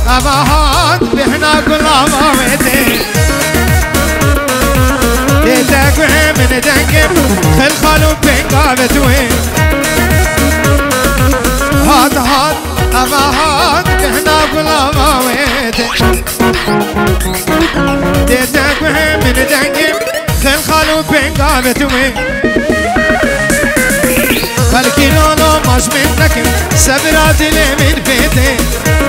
أبهات بحنا كل أمامتي تيتك من دنقم في الخلوب بنقابت وين هات هات أبهات بحنا كل أمامتي تيتك من دنقم في الخلوب بنقابت وين فالكيلو لو مش منك سبرات لي من بيتي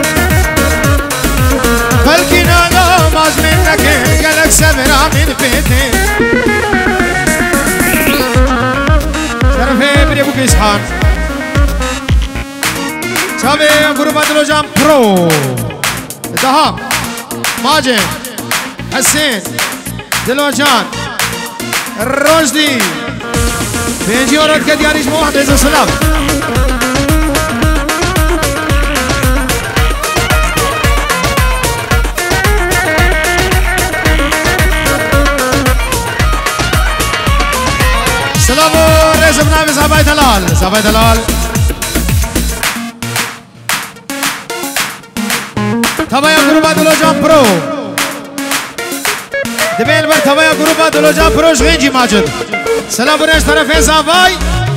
فالكيلو لو مش منك قالك سبرا من بيتي شرفي بريبو كيسحان شابي غروبة دلوجان برو دهام ماجد حسين دلوجان الرشدي بيجي ورد كديانيش موحد عز السلام سلام رئيس بنامي صحابي دلال صحابي دلال تبايا غروبا دلوجان برو دبين بر تبايا غروبا دلوجان برو شغينجي ماجد سلام بريش طرفين صحابي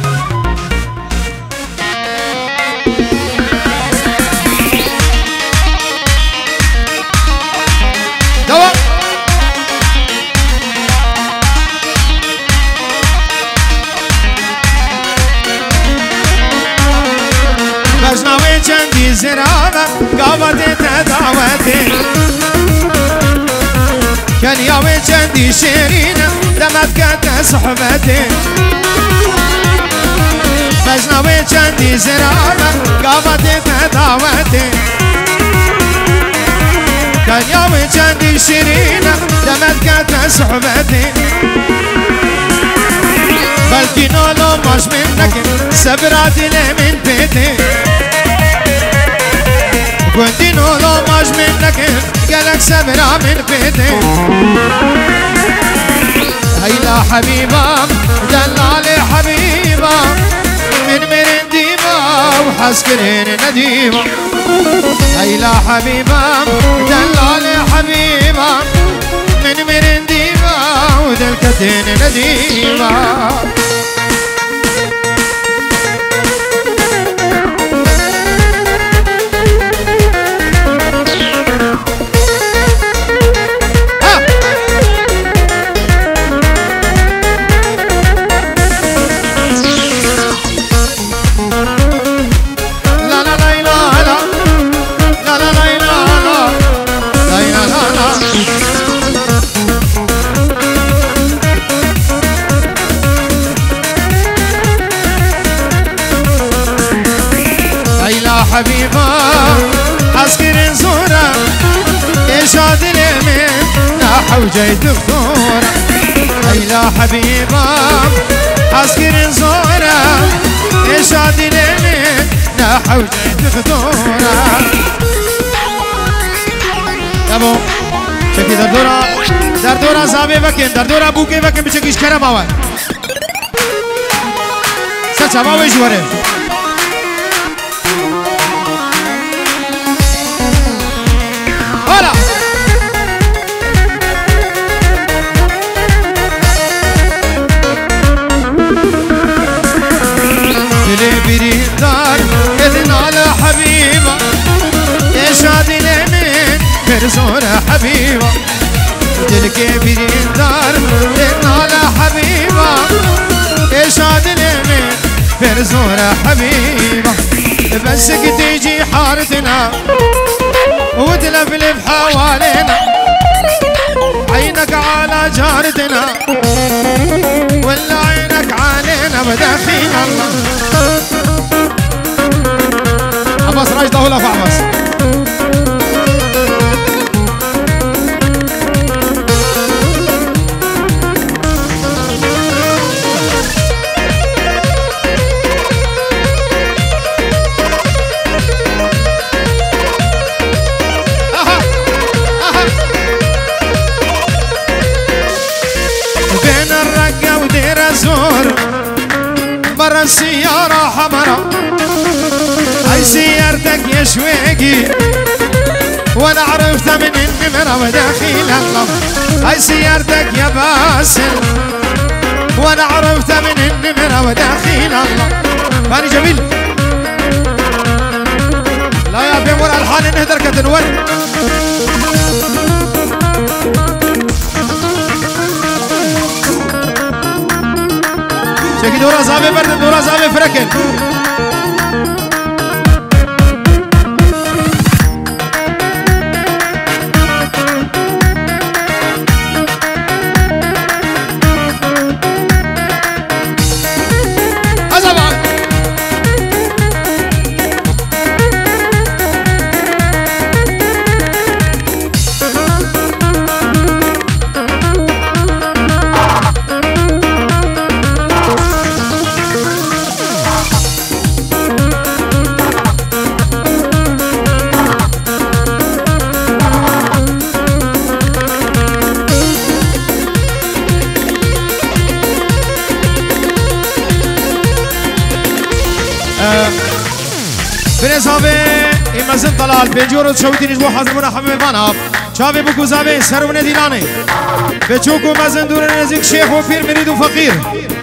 دوا بجناوي چندی زرابه قابتی تداوتی کنیاوی چندی شیرینه دمت کت صحبتی بجناوی چندی زرابه قابتی تداوتی کنیاوی چندی شیرینه دمت کت صحبتی بلکی نولو مش منك سبراتي لي من بيتي كنتي نولو مش منك قالك سبرا من بيتي هيلا حبيبة دلالي حبيبة من مرنديبة وحسكرين نديمة هيلا حبيبة دلالي حبيبة من مرنديبة ودلكتين نديمة حبيبة عسكر زورة إيشاد اليمين ناحو جاي دكتورة هيلا حبيبة عسكر زورة إيشاد اليمين ناحو جاي دكتورة تابو شكي دردورة زابي بكين دردورة بوكي بكين بشكيش كرم آوان سچا باوي جواره هلا دلي بريدار إذن على حبيبة يشاد اليمين فرزورة حبيبة دلك بريدار إذن على حبيبة يشاد اليمين فرزورة حبيبة بس تيجي حارتنا وتلفلف حوالينا عينك على جارتنا ولا عينك علينا بداخين الله عباس راجده ولا فعباس برا السيارة حمرا هاي سيارتك يا شويقي وانا عرفت من النمرة وداخل الله هاي سيارتك يا باسل وانا عرفت من النمرة وداخل الله فاني جميل لا يا بين ورا الحال نهدر كتنور شكي دورا زابي برد دورا زابي فركن بنزابه مازن طلال بجورد شوتي نجبو حاضر منا حمام فانا شافي بكو زابه سر من ديلاني بچوكو مازن دور نزيك شيخ وفير مريد وفقير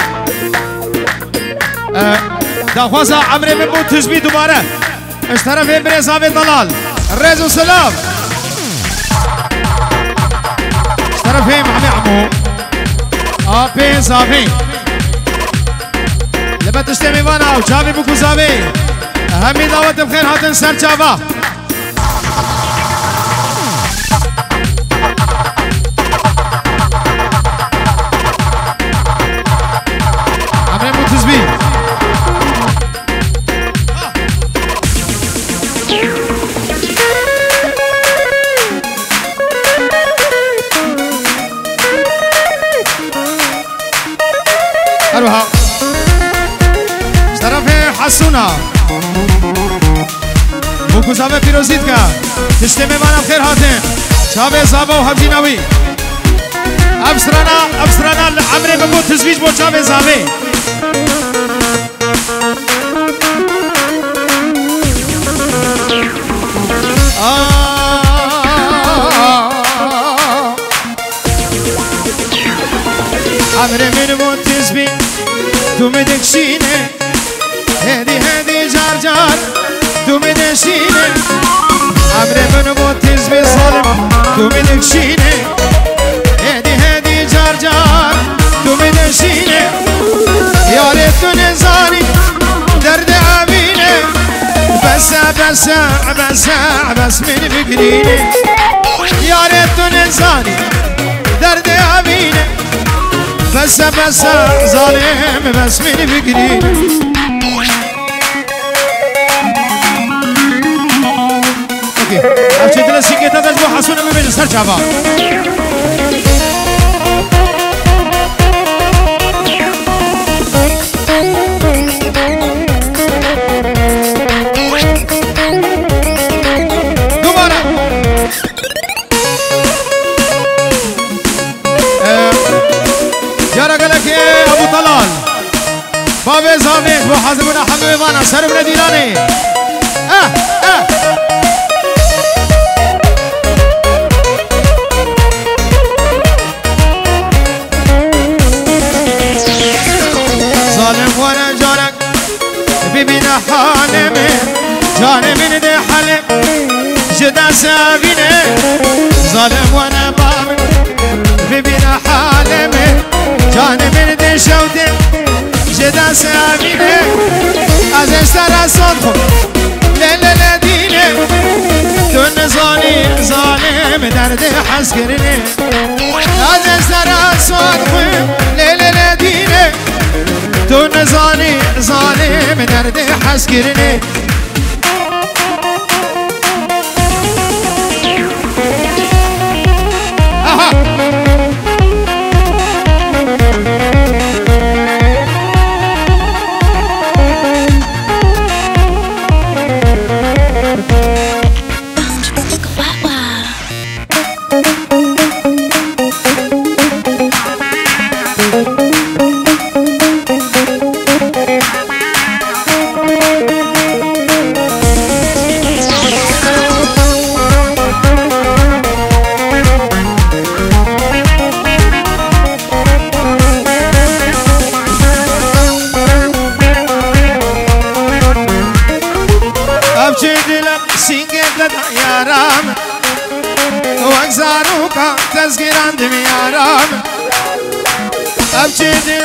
داخوازا عمري من بود تزبي دوباره اشترفين بنزابه طلال الرئيس والسلام اشترفين محمي عمو آبين زابين لبت اشتمي فانا وشافي بكو زابه همي دعوت بخير هاتن سر جابا عمري متزبي اروها اشترفي حسونا بوكو زابه پیروزید که تشتمه منم خیر هاتن شابه زابه و حبجی نوی افسرانا عمره ببو تزویج بو شابه زابه عمره من بو تزویج تو مدکشینه هدی جار جار تو مدشینه عمره من با تزبی ظالم تو مدشینه هدی جار جار تو مدشینه یاره تو نزانی درد عبینه بس من بگرینه یاره تو نزانی درد عبینه بس ظالم بس من بگرینه أبشر دل سكيت هذا جوا حسونا من بين سر شابا دوباره جارا قالك يا أبو طلال بابي زامي وحازمنا حمي وانا سر من ديلاني ظالم وانا جارك ببينا حالمي جاني من دي حالم جدا سابيني ظالم وانا بابي ببينا حالمي جاني من دي شوتي جدا سابيني از اشترى صدخم لا ديني دون ظالم درد حس كرني از اشترى صدخم لا ديني دون ظالم درد حس كرني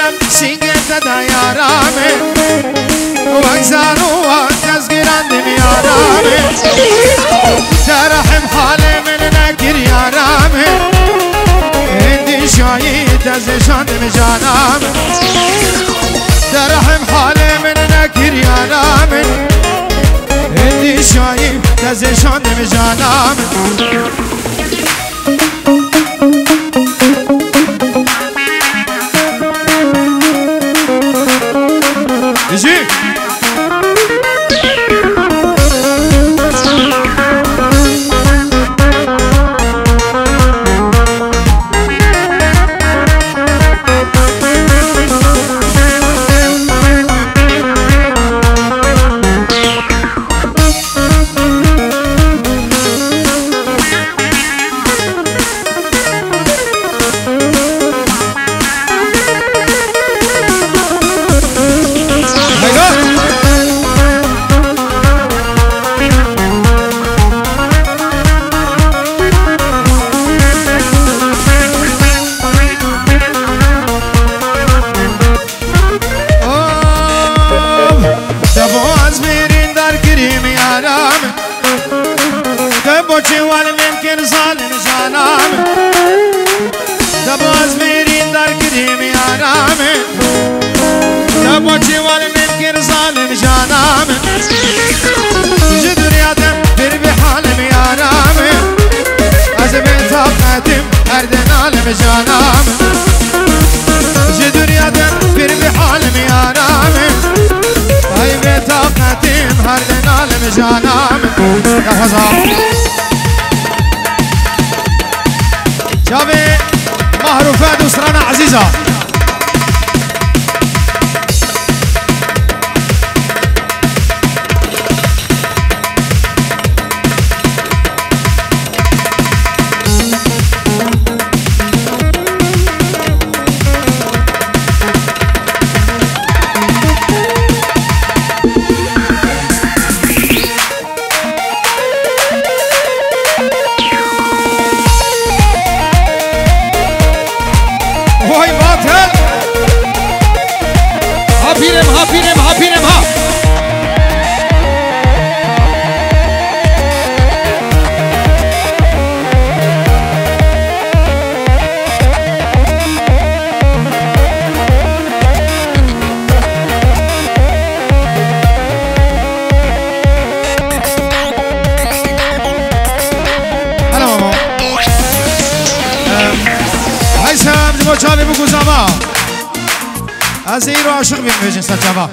عالم سینگت دیارامه وگزان و تزگیران دمیارامه درحم حال من نکر یارامه هندی شایی تزشان دم جانامه درحم حال من نکر یارامه هندی شایی تزشان دم جانامه Bizi بوچی وال ممکن ظالم جانام دباز میرین در کریم یارام دبوچی وال ممکن ظالم جانام جدریاتم بر بحالم یارام از بین طاقتم هر دنالم جانام جدریاتم بر بحالم یارام ای بین طاقتم هر دنالم جانام جابي معروفات وسرانا عزيزة چاوی بگو زما از این رو عاشق بیم بیشن سر چاوا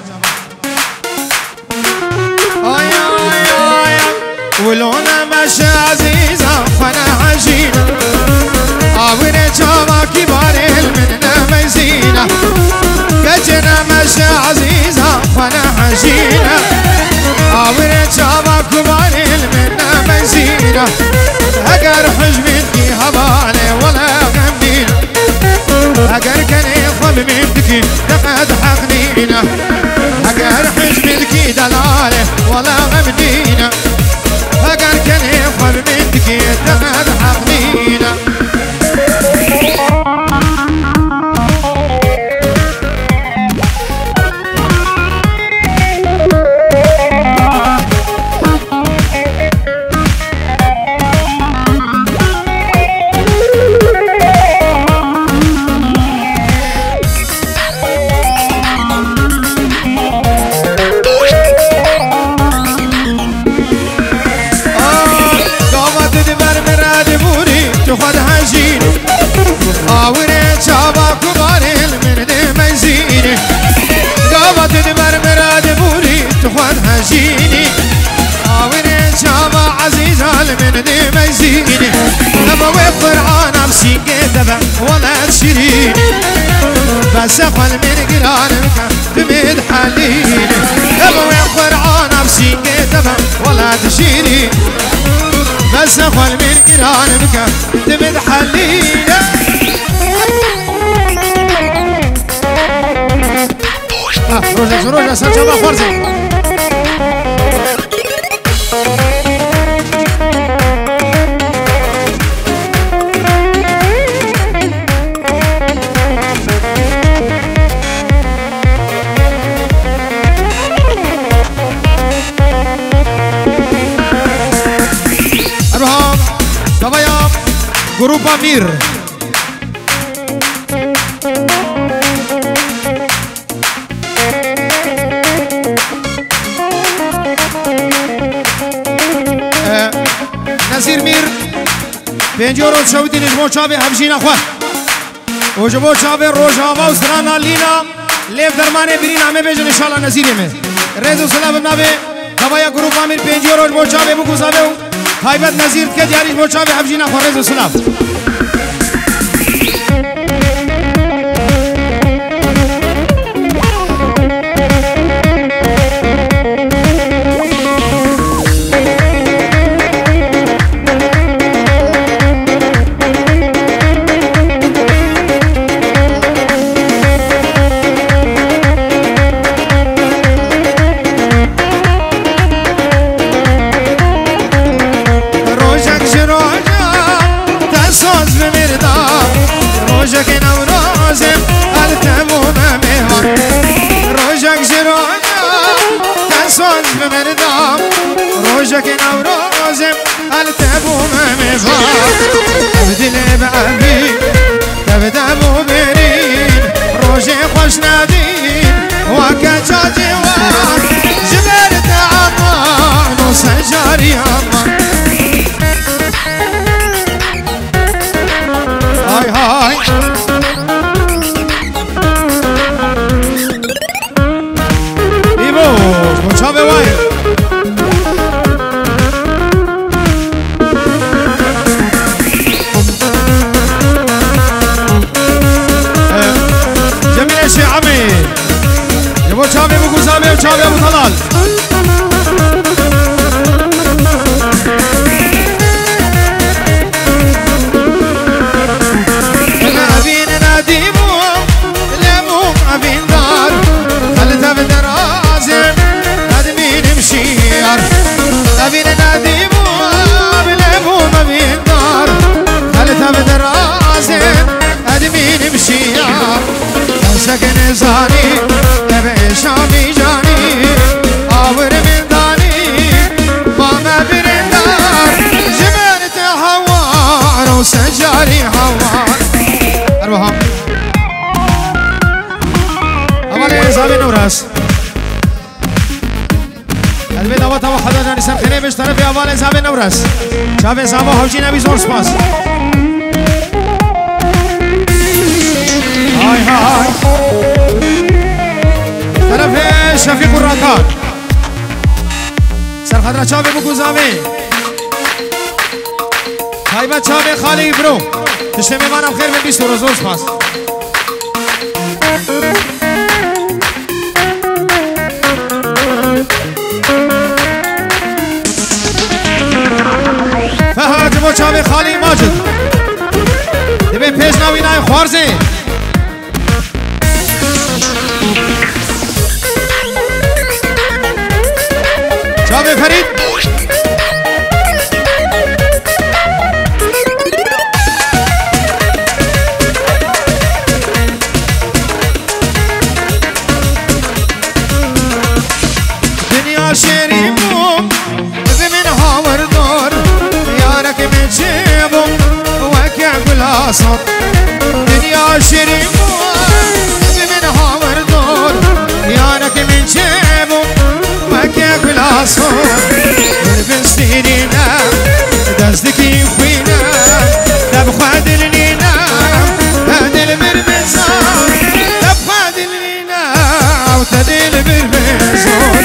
آیا آیا ولون مش عزیزم فنا عجین آوین چاوا کبار من نمیزینا کجن مش عزیزم فنا عجین آوین چاوا کبار من نمیزینا اگر حجمت کی حواله ولا غمدینا اگر کنی خب میبدکی دقد حقنینا اگر حجمتکی دلاله ولا غمدینا اگر کنی خب میبدکی دقد حقنینا خود هجین آوره چابا کبارل من دمزینی قابت دمر مراد بوری تو خود هجینی آوره چابا عزیزال من دمزینی اما وقرآن بسینگه دبا ولا تشريني بس اخوان من قرانك بمد حاليني ابوي قرآن بسينك تبع ولا تشيني بس اخوان من قرانك بمد حاليني روجا سرجبا فرزي گروپ امیر نصیر میر 50 روز شویدی نجمو چاوی همشین اخوان و جبو چاوی روژاوا و سرانا لینا لیف درمانه برین همه بیجن انشاءالله نصیری میں ریز و سلام بنابه خوایا گروپ امیر 50 روز بو چاوی بو گزاوی و حیبت نصیر که دیاریش بو چاوی همشین اخوان ریز و سلام روجك نوروزم التبو ممفا تبدل بعبي تبدا مبرين روجي خوش نادين وكجا جوار جبرت عمان وسجاري عمان هاي هاي ايبوش مشابه وايد چاوی بو گزاوی و چاوی ابو طلال نبین ندیمو لیمو نبین دار خلطه بدرازم ندمین مشیار نبین ندیمو لیمو نبین دار خلطه بدرازم ندمین مشیار سکن زانی شامی جانی آور من دانی ماما برندار جبرت حوار و سجاری حوار ارواحا اولی زاوی نوراس ادبی دعوت و حدا جانی سرخینه بش طرفی اولی زاوی نوراس شاوی زاوی حوجی نبی زور سپاس های های طرف شفیق الراکان سرخدر چاوی بکو زاوی حیبت چاوی خالی برو تشته میمانم خیر من 20 روز پاس فهد بو چاوی خالی ماجد دبی پیش نوی نای خوارزی چاوی فرید دنیا شیری بوم زمین هاوردار یارک من چیبم وکع گلاسات دنیا شیری بوم زمین هاوردار یارک من چیبم وكيا كلاسون بالبنسينينا دازدكي خوينا دبخاد لينا هادي المرمزون دبخاد لينا وتدي المرمزون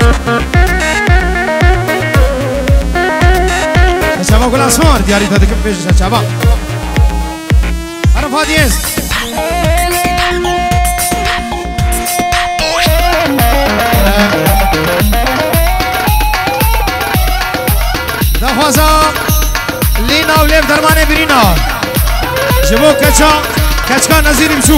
شباب كلاسون دياري تدك بيش شباب عرف هادي دخوازا لینا و لیف درمانه برینا جبو کچکا نظیری بشوک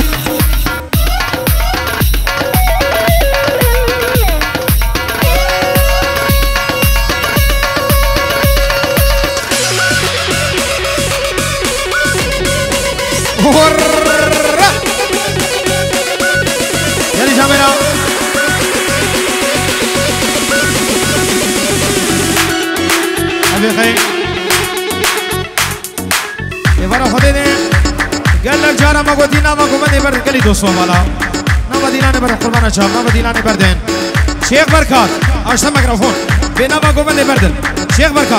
یعنی جامعنا ابي خير جارا ما قلت لنا ما قمنا برد كلي دوستو مالا نما ديلاني برد قربانا شاب نما ديلاني بردين شيخ بركات اشتا ميكروفون بينا ما قمنا بردن شيخ بركات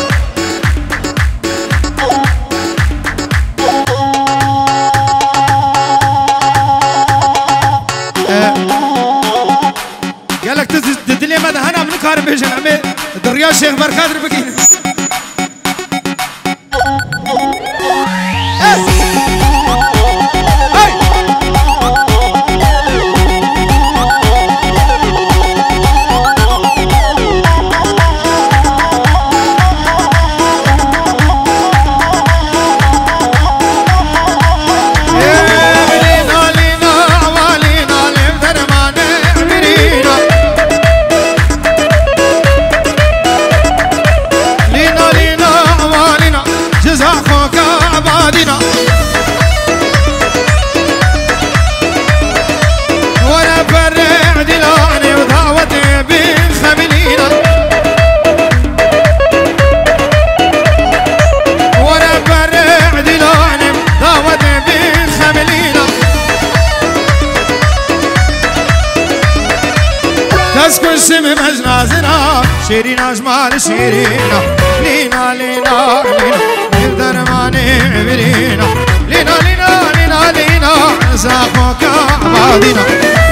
قالك تدلي ماذا هنا من كارم بيجن عمي دريا شيخ بركات ربكين اسم مجنازنا شيرين اجمال شيرينا لينا لينا لينا درماني برينا لينا لينا لينا لينا زاخوك عبادنا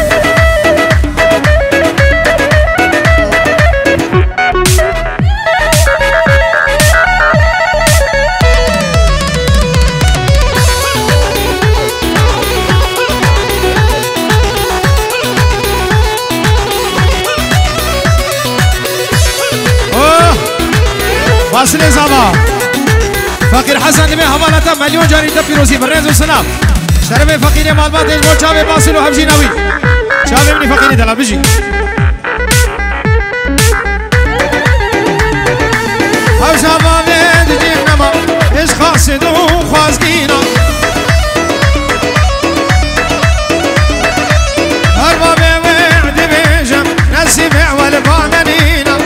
واصل زابا فقير حسن نبي حوالته مليون جاري تفيروزي بالرز والسلام شرف فقير مالبات الجو شابي باصل وحبشي ناوي شابي مني فقير دلال بيجي او شابا بيد جينما ايش خاصدو خوازقينا هربا بيد بيجم نسيبع والبانانينا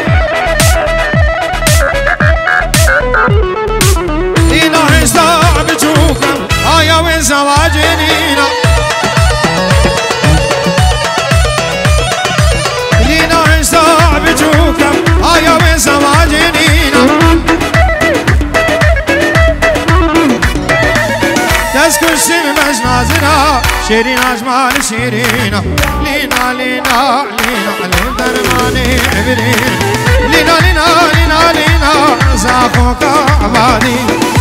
زواجنينا لينا عيسى بجوكم آيا وين زواجنينا تذكر سم مجنازنا شيرين أجمال شيرينا لينا لينا لينا لين درماني عبرين لينا لينا لينا لينا زاخوك عبادي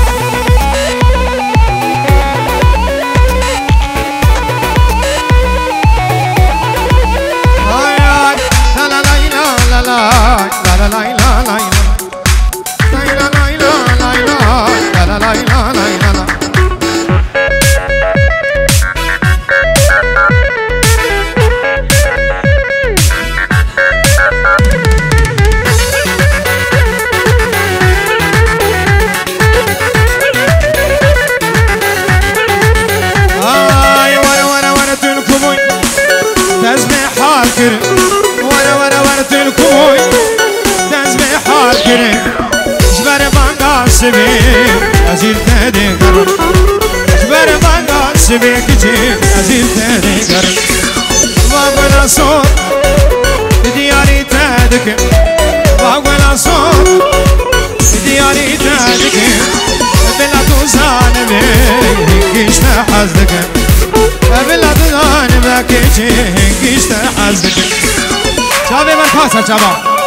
أزيل تهدي قرن جبر بانقال سبيك جيب أزيل تهدي قرن واقولا صوت دياري تهدك واقولا صوت دياري تهدك بلا توزان بيكيش تحزدك بلا توزان بيكيش تحزدك شابي بالخاصة شابا